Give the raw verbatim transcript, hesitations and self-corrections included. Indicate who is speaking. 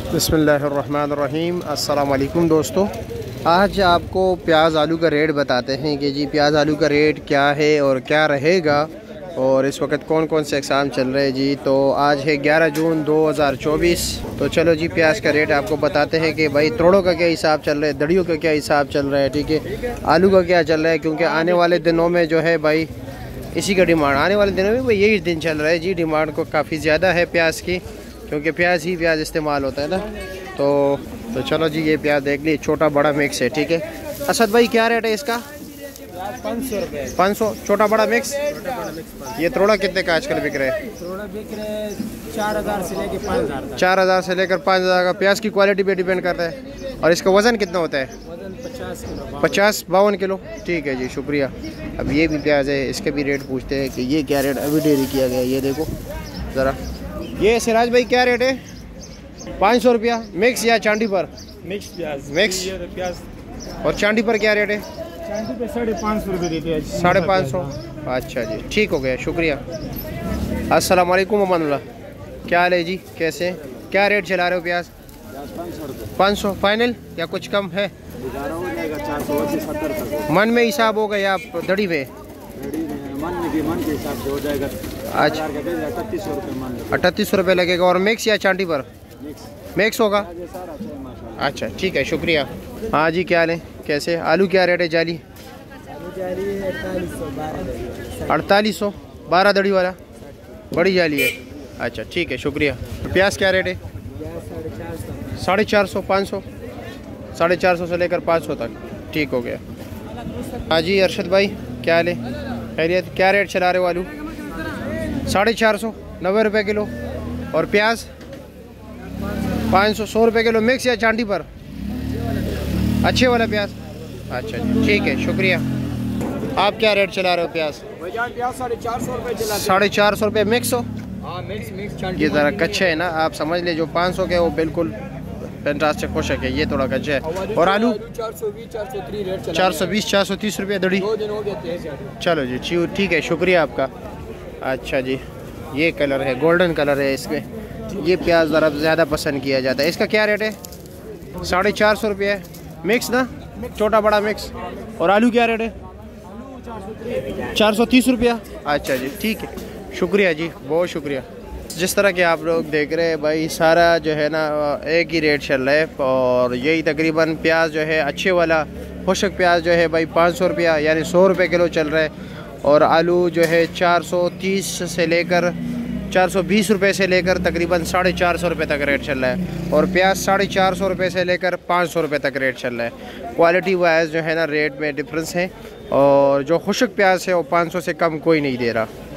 Speaker 1: बिस्मिल्लाहिर्रहमानिर्रहीम। अस्सलाम वालेकुम दोस्तों, आज आपको प्याज आलू का रेट बताते हैं कि जी प्याज आलू का रेट क्या है और क्या रहेगा और इस वक्त कौन कौन से एग्ज़ाम चल रहे हैं जी। तो आज है ग्यारह जून दो हज़ार चौबीस। तो चलो जी प्याज का रेट आपको बताते हैं कि भाई तोड़ों का क्या हिसाब चल रहा है, दड़ियों का क्या हिसाब चल रहा है, ठीक है, आलू का क्या चल रहा है, क्योंकि आने वाले दिनों में जो है भाई इसी का डिमांड, आने वाले दिनों में भाई यही दिन चल रहा है जी। डिमांड को काफ़ी ज़्यादा है प्याज की, क्योंकि प्याज ही प्याज इस्तेमाल होता है ना। तो तो चलो जी ये प्याज देख ली, छोटा बड़ा मिक्स है, ठीक है। असद भाई क्या रेट है इसका?
Speaker 2: पाँच सौ रुपये
Speaker 1: पाँच सौ छोटा बड़ा मिक्स। ये तोड़ा कितने का आजकल बिक रहे हैं?
Speaker 2: थोड़ा बिक रहे चार हज़ार से लेकर पाँच हज़ार
Speaker 1: चार हज़ार से लेकर पाँच हज़ार का। प्याज की क्वालिटी पे डिपेंड करता है। और इसका वज़न कितना होता है?
Speaker 2: वजन पचास किलो
Speaker 1: पचास बावन किलो। ठीक है जी, शुक्रिया। अब ये भी प्याज है, इसके भी रेट पूछते हैं कि ये क्या रेट अभी डेरी किया गया है। ये देखो ज़रा, ये सिराज भाई क्या रेट है? पाँच सौ रुपया मिक्स या चांदी पर?
Speaker 2: मिक्स प्याज
Speaker 1: मिक्स।
Speaker 2: प्याज
Speaker 1: और चांदी पर क्या रेट है?
Speaker 2: चांदी पे साढ़े पाँच सौ रुपये देते हैं।
Speaker 1: साढ़े पाँच सौ। अच्छा जी, ठीक हो गया, शुक्रिया। अस्सलाम वालेकुम अमानुल्लाह, क्या हाल है जी, कैसे, क्या रेट चला रहे हो प्याज? पाँच सौ फाइनल या कुछ कम है?
Speaker 2: चार सौ अस्सी सत्तर तक
Speaker 1: मन में हिसाब होगा या दड़ी में?
Speaker 2: मन में भी मन के हिसाब से हो जाएगा।
Speaker 1: अच्छा,
Speaker 2: अड़तीस सौ रुपये मन
Speaker 1: अट्ठतीस सौ रुपये लगेगा। और मिक्स या चांदी पर?
Speaker 2: मिक्स
Speaker 1: मिक्स होगा। अच्छा ठीक है, शुक्रिया। हाँ जी, क्या लें, कैसे, आलू क्या रेट है जाली? अड़तालीस सौ बारह दड़ी वाला, बड़ी जाली है। अच्छा ठीक है, शुक्रिया। प्याज क्या रेट है? साढ़े चार सौ पाँच सौ साढ़े चार सौ से लेकर पाँच सौ तक। ठीक हो गया। हाँ जी अरशद भाई, क्या ले, खैरियत, क्या रेट चला रहे हो आलू? साढ़े चार सौ नब्बे रुपये किलो। और प्याज पाँच सौ सौ रुपये किलो। मिक्स या चांदी पर? अच्छे वाला प्याज। अच्छा जी ठीक है, शुक्रिया। आप क्या रेट चला रहे हो प्याज?
Speaker 2: प्याज साढ़े चार सौ रुपये चला।
Speaker 1: साढ़े चार सौ रुपये मिक्स हो?
Speaker 2: हाँ मिक्स मिक्स।
Speaker 1: ये ज़रा कच्चे है ना, आप समझ ले, जो पाँच सौ के वो बिल्कुल फैंटास्टिक खुशक है, ये थोड़ा कच्चा है। और आलू
Speaker 2: चार सौ बीस चार सौ तीस रेट
Speaker 1: चार सौ बीस चार सौ तीस रुपये दड़ी।
Speaker 2: दो दिन हो गए।
Speaker 1: चलो जी ठीक है, शुक्रिया आपका। अच्छा जी, ये कलर है, गोल्डन कलर है इसमें। ये प्याज ज़रा ज़्यादा पसंद किया जाता है। इसका क्या रेट है? साढ़े चार सौ रुपये है मिक्स ना, छोटा बड़ा मिक्स। और आलू क्या रेट है? चार सौ तीस रुपया। अच्छा जी ठीक है, शुक्रिया जी, बहुत शुक्रिया। जिस तरह के आप लोग देख रहे हैं भाई, सारा जो है ना एक ही रेट चल रहा है। और यही तकरीबन प्याज जो है अच्छे वाला खुशक प्याज जो है भाई पाँच सौ रुपया यानी सौ रुपये किलो चल रहा है। और आलू जो है चार सौ तीस से लेकर चार सौ बीस रुपये से लेकर तकरीबन साढ़े चार सौ रुपये तक रेट चल रहा है। और प्याज साढ़े चार सौ रुपये से लेकर पाँच सौ रुपये तक रेट चल रहा है। क्वालिटी वाइज जो है ना रेट में डिफरेंस है। और जो खुशक प्याज है वो पाँच सौ से कम कोई नहीं दे रहा।